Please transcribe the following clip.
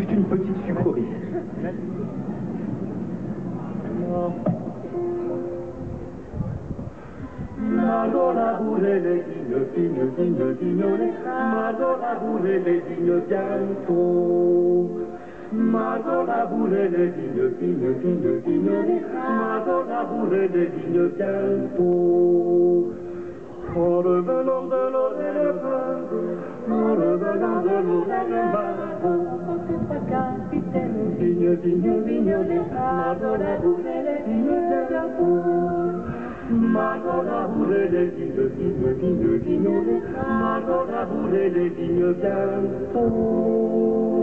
juste une petite sucrerie. Madonna voulait les vignes, Madonna voulait les vignes bientôt. Madonna voulait les vignes, Madonna voulait les vignes bientôt. En revenant de l'eau et le vin, en revenant de l'eau et le vin, capitaine, vigne, Madonna voulait les vignes bientôt. Madonna voulait les vignes, Madonna voulait les vignes bientôt.